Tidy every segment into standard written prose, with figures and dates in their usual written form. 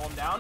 calm down.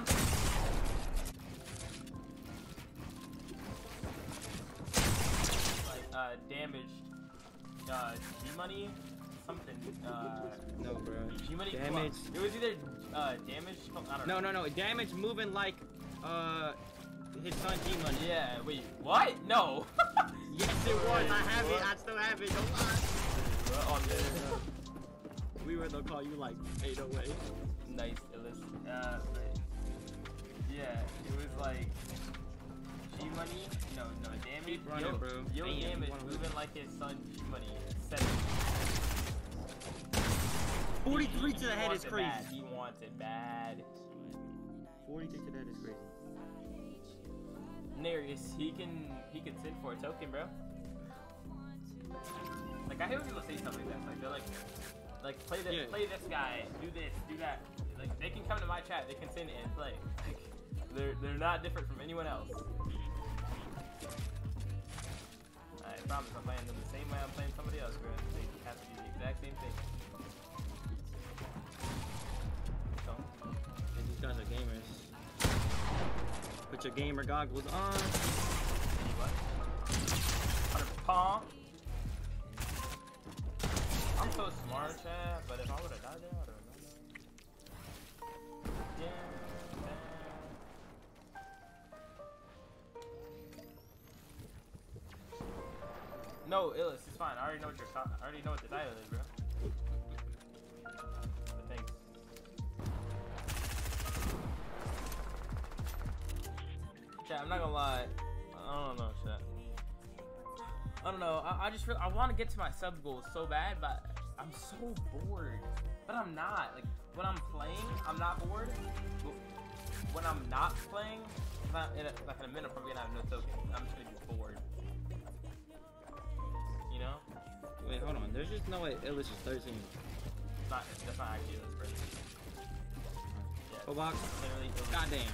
Like, damaged, G-Money? Something, No, bro. G-Money? Damage. It was either, damaged, I don't know. No. Damage moving like, his son G-Money. Yeah, wait, what? No! Yes, it was. I have it. I still have it. Don't lie. On there. We were gonna call you like 808. Nice, Illis. But yeah, it was like G-Money. No, damage. Keep running, bro. Yo, Damn, damage moving like his son G-Money. 43 to the head is crazy. Bad. He wants it bad. 43 to the head is crazy. Narius, he can sit for a token, bro. Like I hate when people say stuff like that. Like they're like play this, play this guy, do this, do that. Like they can come to my chat, they can sit and play. Like they're not different from anyone else. I promise I'm playing them the same way I'm playing somebody else, bro. They have to do the exact same thing. So These guys are gamers. Put your gamer goggles on. what? 100 I'm so smart, chat, but if I would have died there, I would have done that. Yeah. No, Illis, it's fine. I already know what you're talking. I already know what the title is, bro. But thanks. Chat, I'm not gonna lie. I don't know, chat. I don't know. I just I want to get to my sub goals so bad, but I'm so bored. But I'm not. Like when I'm playing, I'm not bored. But when I'm not playing, like in a minute, I'm probably gonna have no token. I'm just gonna be bored. You know? Wait, hold on. There's just no way Illis is 13. That's not actually Illis, bro. Yeah, Go box. Literally Illis. Goddamn.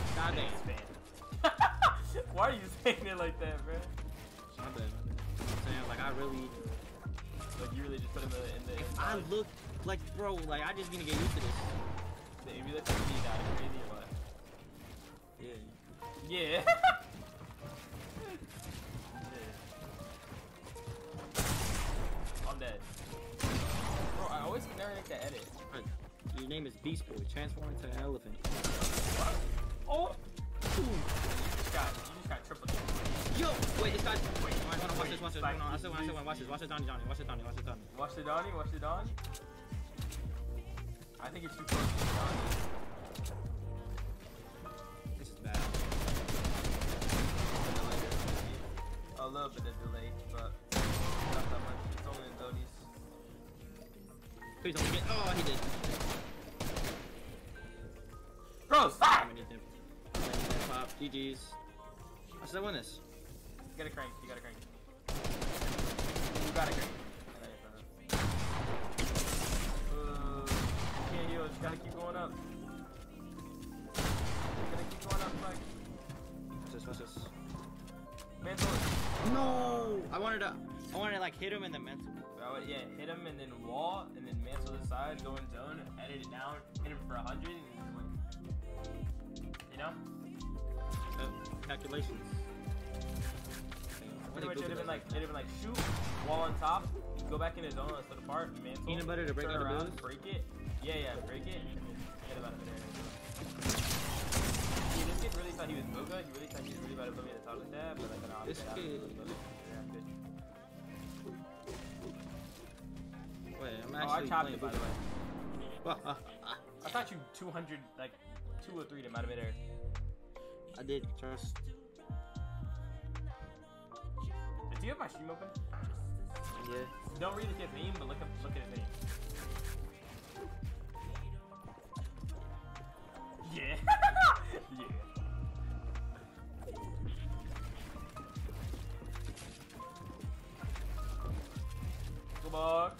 Why are you saying it like that, bro? My bad. I'm saying, like, I really... Like, you really just put him in the... I look like, bro, like, I just need to get used to this. If you look like me, that crazy or what? Yeah. Yeah. Yeah. I'm dead. Bro, I always can never make that edit. Your name is Beast Boy. Transform into an elephant. What? Oh! You just got triple. Yo! Wait, this guy's... Wait, hold on, watch this. Hold on, I said one. Watch this, Donnie. Watch the Donnie. I think it's too close to the Donnie. This is bad. A little bit of delay, but not that much. It's only in Donnie's. Please don't get... Oh, he did. Bro, stop! Pop. GG's. I said I won this. You gotta crank. You gotta crank. You can't heal. Just gotta keep going up. Mike. Watch this. Mantle. No! I wanted to like hit him in the mental. Yeah, hit him and then wall, and then mantle the side, go in zone, edit it down, hit him for 100, and then win. You know? Calculations. Pretty much it'd have been like shoot, wall on top, go back in the zone, let's split apart, mantle. Peanut butter to break turn out the around, boost? break it. Yeah, break it, and then get about a minute. See, this kid really thought he was Boga. He really thought he was really about to put me in the top like that, but like, no, This kid. Yeah, good. Wait, I'm I actually chopped it, by the way. I thought you 200, like, 203 to out of midair. I did, trust. Do you have my stream open? Yeah. Don't read the kid's name, but look at his name. Yeah. Yeah. Go box.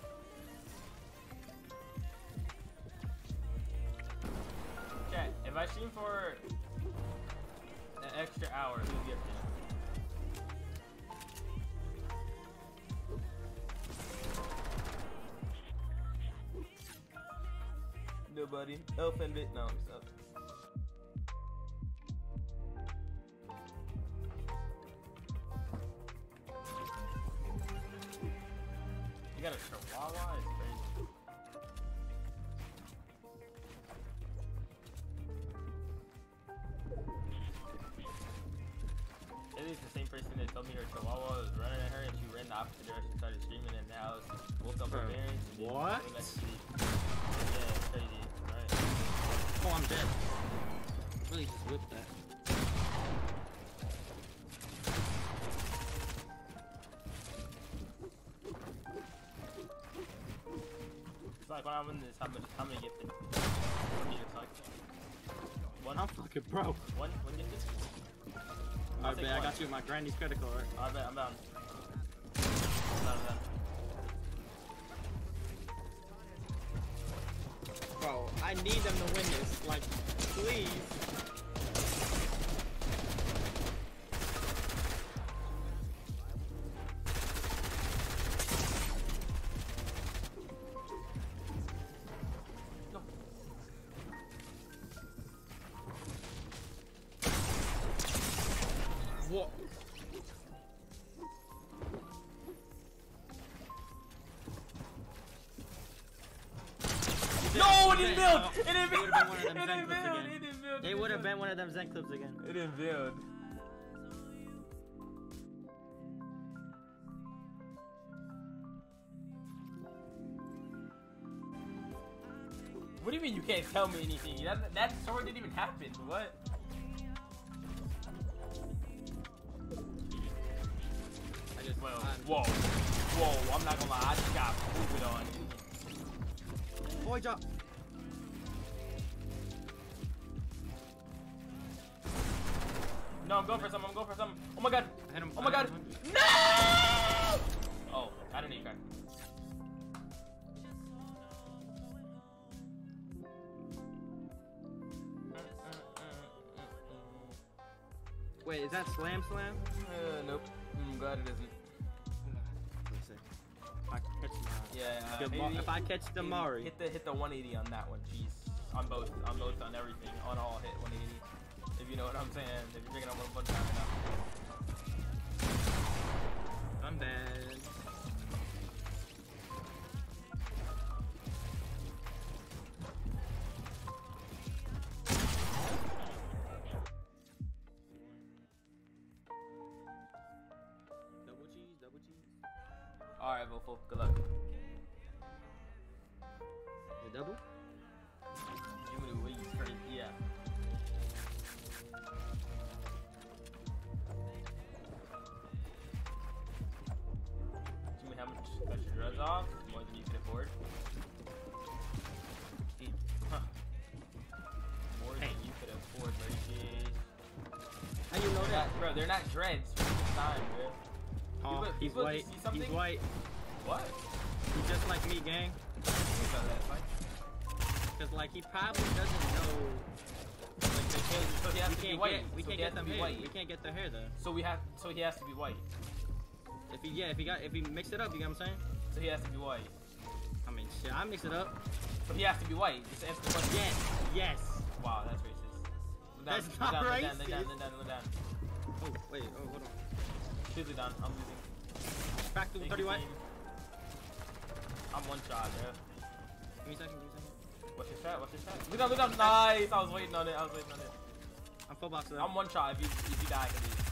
If I stream for an extra hour. Who's gifting? Nobody. Elf and Bit. No, stop. You got a chihuahua? It's crazy. It is the same person that told me her chihuahua was running at her and she ran the opposite direction, started screaming, and now woke up her parents. And what? Went back to sleep. Yeah, it's crazy. Right. Oh, I'm dead. Really just whipped that. It's like when I win this, how many gifted? What do you expect? One? I'm fucking broke. One gifted? Alright, bet I got you with my granny's credit card. Alright, bet, I'm down. I'm down. Bro, I need them to win this. Like, please. What? No, it didn't build! It didn't build! It didn't build! It didn't build! They would have been one of them Zen clips again. It didn't build. What do you mean you can't tell me anything? That sword didn't even happen. What? I just Whoa, I'm not gonna lie, I just got moved on. boy drop. No, I'm going for some, Oh my god! I hit him. Oh my god! No! Oh, I don't need a crack. Wait, is that slam? Nope. I'm glad it isn't. Let's see. If I catch Yeah, if I catch the Mari. Hit the 180 on that one, jeez. On both, on everything. On all, hit 180. If you know what I'm saying. If you're picking up one time enough. I'm bad. Double cheese. Alright, Volfo, good luck. The double? Jimmy Wee, crazy, yeah. Jimmy, how much got your drugs off? More than you can afford? Huh. More than you could afford, buddy. How you know that? Bro, they're not dreads for this time, bro. Oh, he's people, white. see something? He's white. What? He's just like me, gang. What do you mean by that, Mike? Cause like he probably doesn't know. Like they can't. So he has to be white. We So can't he has get them to be hair. white. We can't get their hair though. So he has to be white. If he mix it up, you get what I'm saying? So he has to be white. I mean, shit, I mix it up. So he has to be white. Just answer the question. Yes. Wow, that's racist. Look down, That's look not down, look racist. down, look down. Oh wait. Oh hold on. Seriously, down. I'm losing. Back to Thank 30 you, white. team. I'm one shot, bro. Give me a second. What's your shot? Look down. Nice. I was waiting on it. I'm full box though. I'm one shot. If you die, I can leave.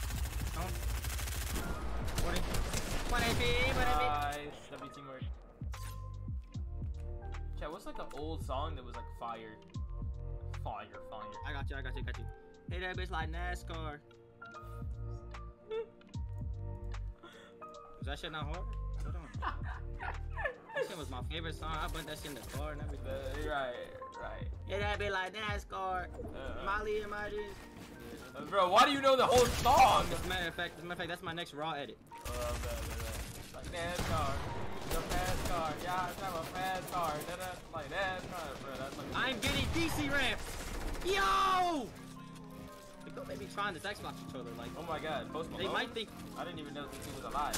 40. 180. Nice. W teamwork. Chat, what's like an old song that was like fire? Fire. I got you. Hey, that bitch like NASCAR. Was that shit not hard? Hold on. That shit was my favorite song. I put that shit in the car and everything. Right. Hey, that bitch like NASCAR. Molly emojis. Bro, why do you know the whole song? As a matter of fact, that's my next raw edit. Like NASCAR. The fast car. Yeah, I have a fast car. Like NASCAR, bro. That's like I'm getting DC ramps. Yo! Like, don't make me trying this Xbox controller. Like, Oh my god, Post Malone? they might think I didn't even know this dude was alive.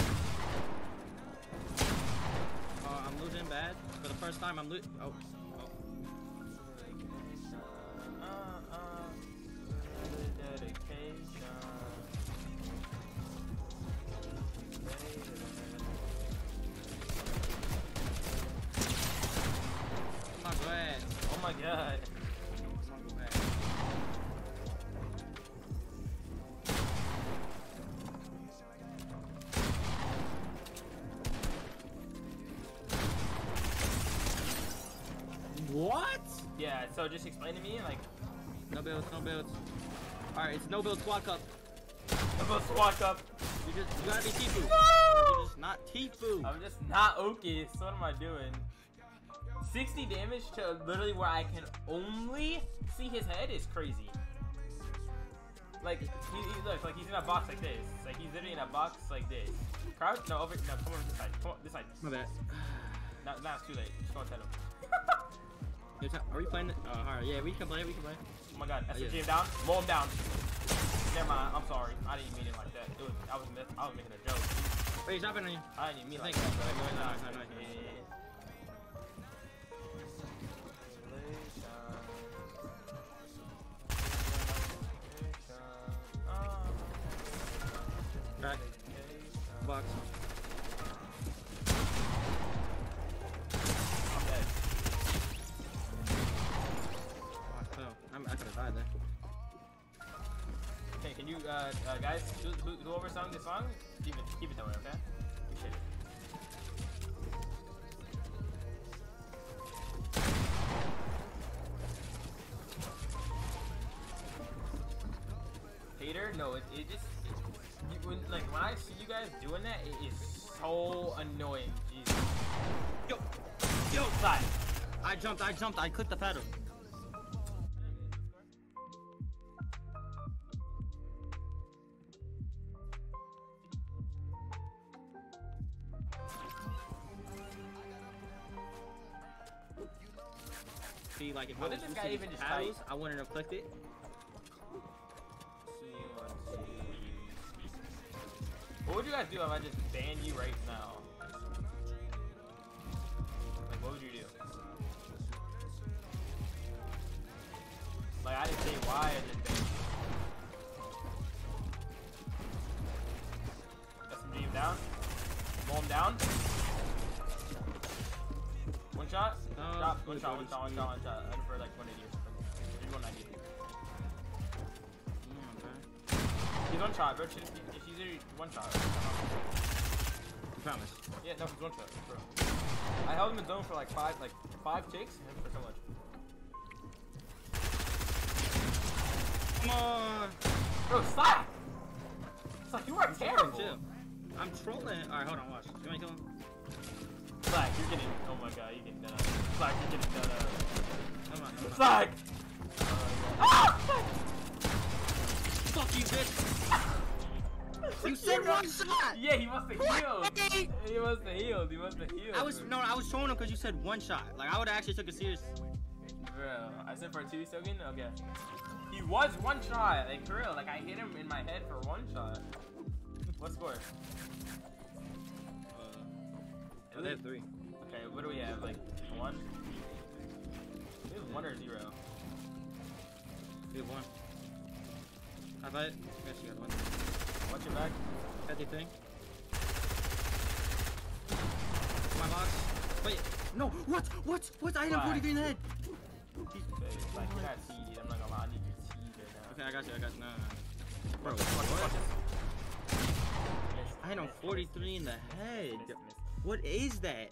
I'm losing bad for the first time. I'm losing. Oh. Come on, go ahead. Oh my god. Come on, go ahead. What? Yeah, so just explain to me, like, No builds, no builds. Alright, it's no build squad cup. about squad up. You gotta be Tifu. No! You're just not Tifu. I'm just not okay, so what am I doing? 60 damage to literally where I can only see his head is crazy. Like, he look, like he's in a box like this. Like, he's literally in a box like this. Crouch? No, come over this side. Come on, this side. My bad. Now it's too late. Just go and him. Are we playing it? Oh, alright, yeah, we can play, we can play. Oh my god, SMG yeah. him down. Roll him down. Never mind, I'm sorry. I didn't mean it like that. I was making a joke. Wait, he's dropping on you. I didn't even mean like Thank that. you. But No. Crack. Box. I'm dead. I could have died there. Okay, can you guys, whoever sung this song, keep it that way, okay? Appreciate it. Hater? No, it just when I see you guys doing that, it is so annoying. Jesus. Yo, Side. I jumped, I clicked the pedal. See, like if What I did was this guy using even these just paddles, type? I wouldn't have clicked it. What would you guys do if I just ban you right now? Like, what would you do? Like, I didn't say why I just banned you. SMG him down. Roll him down. One shot? Shot. One shot. I did for like 180 or something. Maybe 190. He's one shot, bro. If she's either one shot. You promise. Yeah, no, he's one shot, bro. I held him in zone for like five ticks and him for so much. Come on. Bro, stop! It's you are terrible. Chill. I'm trolling. Alright, hold on, watch. You wanna kill him? Slack, you're getting. Oh my god, you're getting done up. Slack, you're getting done up. Come on. Slack! Ah! Fuck you, bitch! You said one shot! Yeah, he must have healed. He must have healed. I was showing him because you said one shot. Like I would have actually took it serious. Bro, I said for a 2 second? Okay. He was one shot. Like, for real. Like, I hit him in my head for one shot. What score? They have 3. Okay, what do we have? Like, 1? We have 1 or 0. We have 1. High five. Yes, you got 1. Watch your back. 53. My box. Wait. No. What? I hit him Why? 43 in the head. Like, you're not teed. I'm not gonna lie. I need your teed right now. Okay, I got you. No. Bro, Watch what? this. I hit him 43 in the head. Missed. What is that?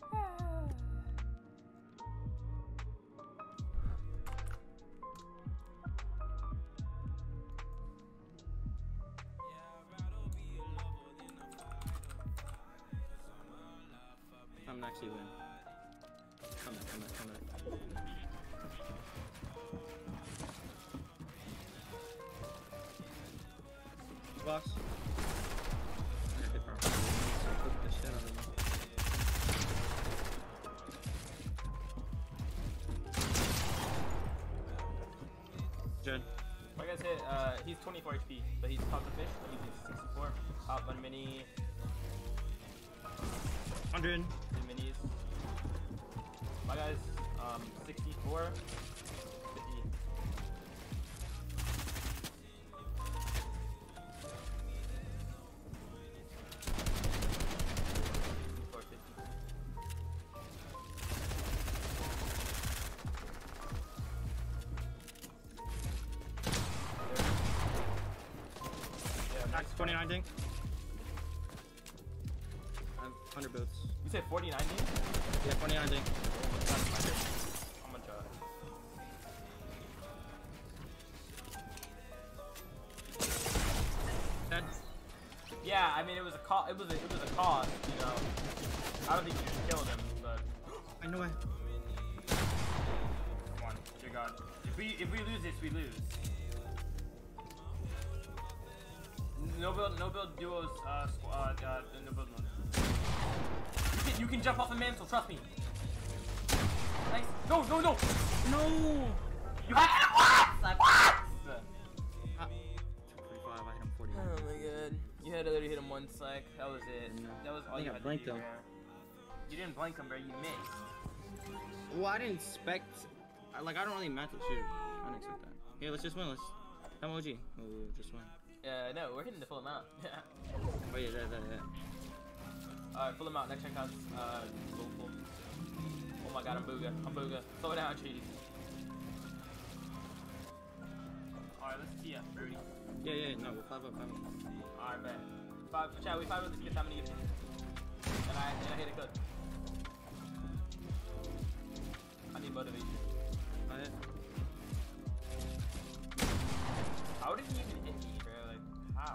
I'm actually win. Come back. Box. J. he's 24 HP, but he's caught the fish, so he's 64. Hop on mini. 100. 2 minis. My guys, 64. 50. 64, 50. Yeah, Max 29 ding. I have 100 builds. You said 49 ding? Yeah, 29 ding. I'm gonna try. Dead. Yeah, I mean it was a cost. It was a cost, you know. I don't think you just killed him, but I know it. come on, dear God. If we lose this, we lose. No build duos. No build mode. You can jump off a mantle. Trust me. Nice. No. No! You had what? Like what? 45, I hit him 49. Oh my God. You had to literally hit him once. Like that was it. That was all think you I had blinked to do. him. Bro. You didn't blink him, bro. You missed. Well, I didn't expect. I don't really match with shoot. I didn't expect that. Here, let's just win. Let's. Come OG. We'll just win. No, we're hitting the full amount. Oh yeah, that. Alright, full amount. Next check counts. Full. Oh my God, I'm booga. Slow down, cheese. Alright, let's tee up, Brody. Yeah. No, we're 5 up. Alright, bet. Chad, we 5 up this time, I'm gonna give it. And I hit it good. I need motivation. Alright. How did he even hit me, bro? Like, how?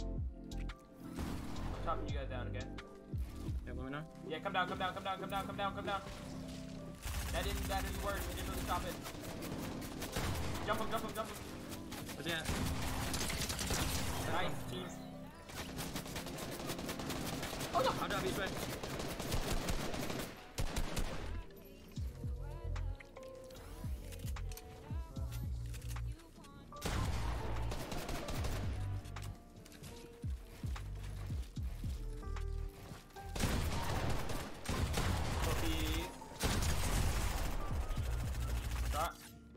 I'm chopping you guys down, okay? Yeah, let me know. Yeah, come down. That didn't work. It didn't really stop it. Jump him. Where's he at? Nice, team. Oh no! I'll drop you straight. Shot.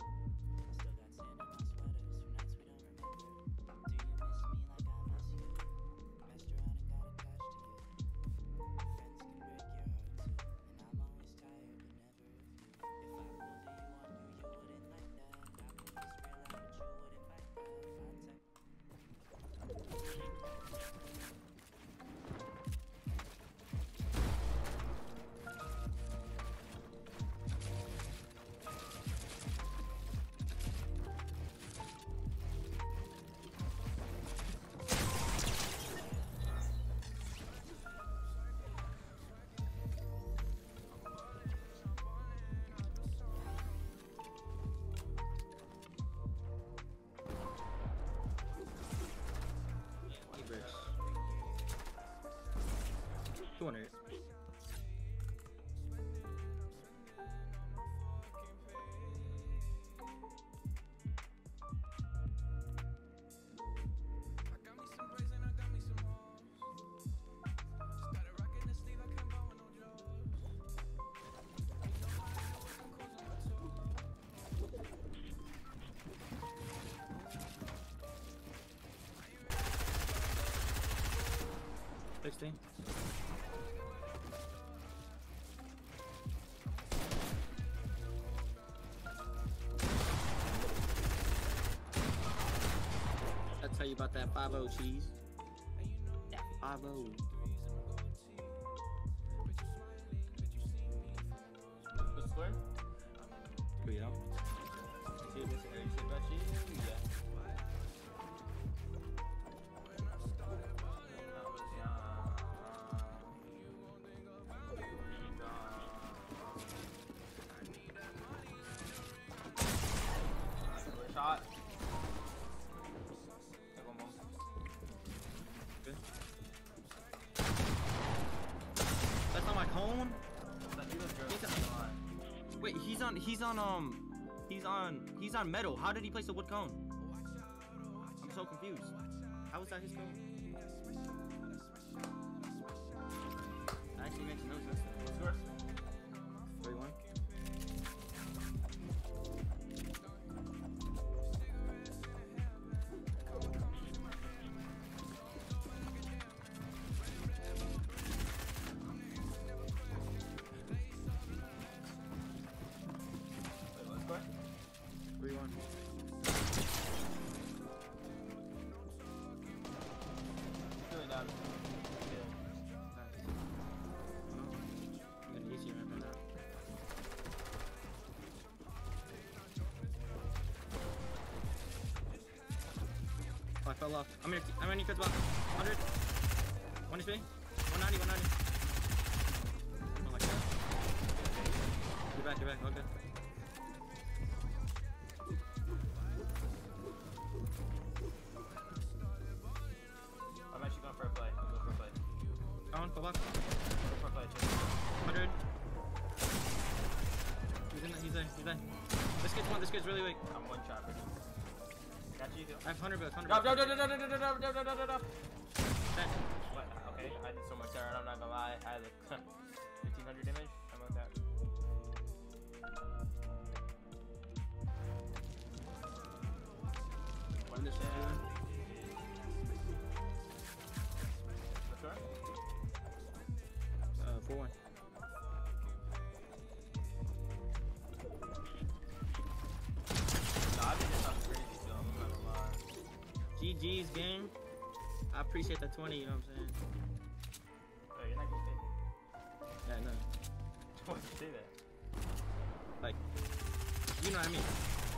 Bricks. 200. I'll tell you about that 5-0 cheese. That 5-0. Good score? Good, yeah. See what this area say about you? Yeah. Shot. Take one more. Good. That's not my cone? That dude was good. Wait, he's on metal. How did he place the wood cone? I'm so so confused. How was that his goal? That actually makes no sense. Scores? 3-1. Wait, what score? 3-1. Doing down. I'm gonna use you right now. Oh, I fell off. I'm in your block. 100. 1 HP. 190, 190. Oh my god. You're back, all good. I'm actually going for a play. I'll go for a play. On, go back. Go for a play, too. 100. He's there. This kid's really weak. I'm one shot, pretty. Got you, too. I have 100 bucks, 100 Drop. bucks. Dead. What? Okay, I did so much there, I'm not gonna lie. I had like 1500 damage. I'm like that. What is this? What's your? 4-1. Nah, I think this sounds crazy, so I'm not gonna lie. GG's game. I appreciate the 20, you know what I'm saying? Oh, you're not gonna say that. Yeah, no. Why'd you say that? Like, you know what I mean?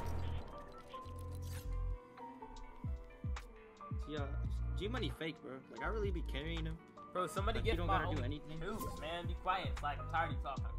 Yeah, G Money fake, bro. Like, I really be carrying him. Bro, somebody Like, get you don't my gotta do own anything. tubes, man. Be quiet. It's like I'm tired of you talking.